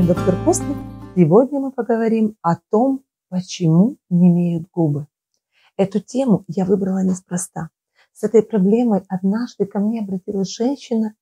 доктор Постник. Сегодня мы поговорим о том, почему немеют губы. Эту тему я выбрала неспроста. С этой проблемой однажды ко мне обратилась женщина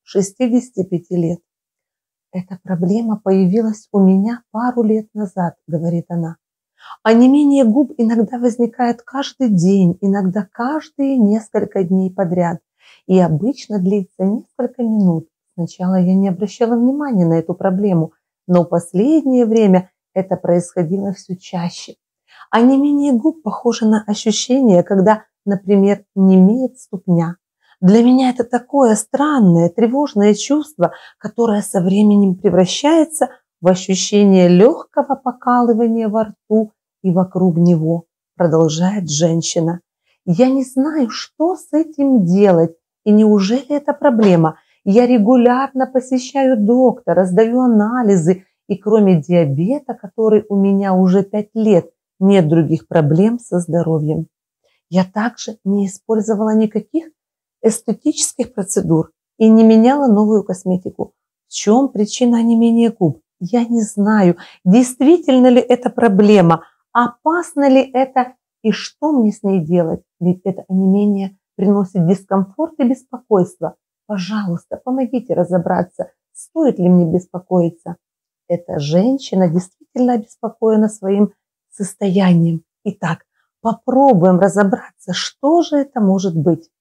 65 лет. Эта проблема появилась у меня пару лет назад, говорит она. Онемение губ иногда возникает каждый день, иногда каждые несколько дней подряд. И обычно длится несколько минут. Сначала я не обращала внимания на эту проблему, но в последнее время это происходило все чаще. Онемение губ похоже на ощущение, когда, например, немеет ступня. Для меня это такое странное, тревожное чувство, которое со временем превращается в ощущение легкого покалывания во рту и вокруг него, продолжает женщина. Я не знаю, что с этим делать, и неужели это проблема? Я регулярно посещаю доктора, сдаю анализы, и кроме диабета, который у меня уже 5 лет, нет других проблем со здоровьем. Я также не использовала никаких эстетических процедур и не меняла новую косметику. В чем причина онемения губ? Я не знаю, действительно ли это проблема, опасно ли это и что мне с ней делать, ведь это онемение приносит дискомфорт и беспокойство. Пожалуйста, помогите разобраться, стоит ли мне беспокоиться. Эта женщина действительно обеспокоена своим состоянием. Итак, попробуем разобраться, что же это может быть.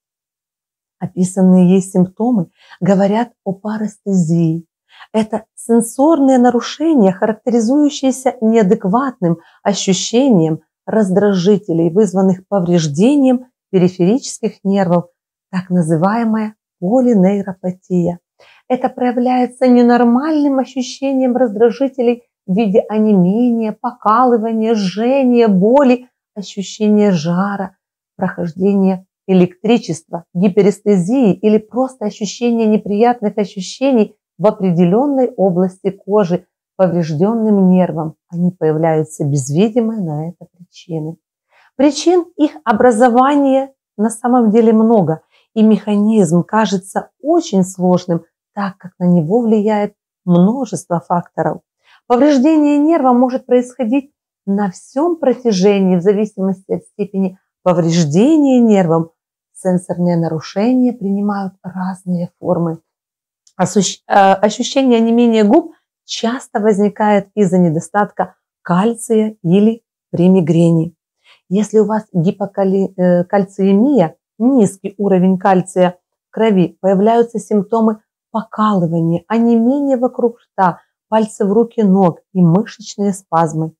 Описанные ей симптомы говорят о парестезии. Это сенсорные нарушения, характеризующиеся неадекватным ощущением раздражителей, вызванных повреждением периферических нервов, так называемая полинейропатия. Это проявляется ненормальным ощущением раздражителей в виде онемения, покалывания, жжения, боли, ощущения жара, прохождения электричества, гиперестезии или просто ощущения неприятных ощущений в определенной области кожи, поврежденным нервам. Они появляются без видимой на это причины. Причин их образования на самом деле много, и механизм кажется очень сложным, так как на него влияет множество факторов. Повреждение нерва может происходить на всем протяжении в зависимости от степени повреждения нервом. Сенсорные нарушения принимают разные формы. Ощущение онемения губ часто возникает из-за недостатка кальция или при мигрени. Если у вас гипокальциемия, низкий уровень кальция в крови, появляются симптомы покалывания, онемения вокруг рта, пальцев рук и ног и мышечные спазмы.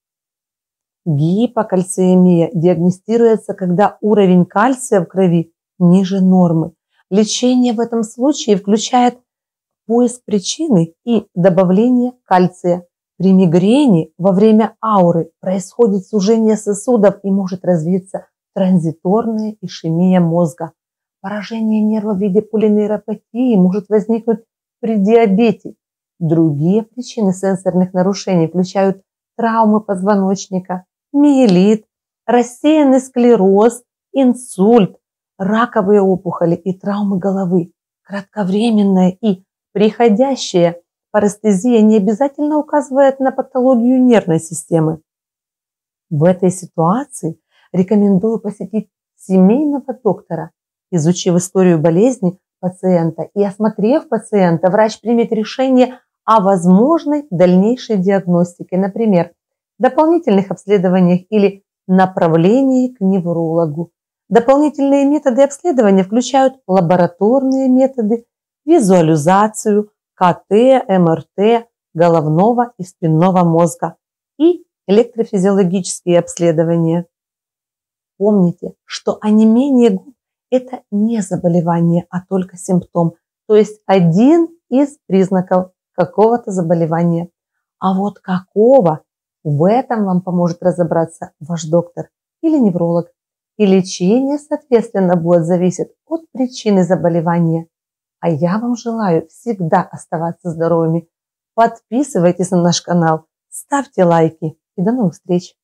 Гипокальциемия диагностируется, когда уровень кальция в крови ниже нормы. Лечение в этом случае включает поиск причины и добавление кальция. При мигрени во время ауры происходит сужение сосудов и может развиться транзиторная ишемия мозга. Поражение нерва в виде полинейропатии может возникнуть при диабете. Другие причины сенсорных нарушений включают травмы позвоночника, миелит, рассеянный склероз, инсульт, раковые опухоли и травмы головы. Кратковременная и приходящая парестезия не обязательно указывает на патологию нервной системы. В этой ситуации рекомендую посетить семейного доктора. Изучив историю болезни пациента и осмотрев пациента, врач примет решение о возможной дальнейшей диагностике, например, дополнительных обследованиях или направлении к неврологу. Дополнительные методы обследования включают лабораторные методы, визуализацию, КТ, МРТ, головного и спинного мозга и электрофизиологические обследования. Помните, что онемение губ – это не заболевание, а только симптом, то есть один из признаков какого-то заболевания. А вот какого, в этом вам поможет разобраться ваш доктор или невролог. И лечение, соответственно, будет зависеть от причины заболевания. А я вам желаю всегда оставаться здоровыми. Подписывайтесь на наш канал, ставьте лайки и до новых встреч!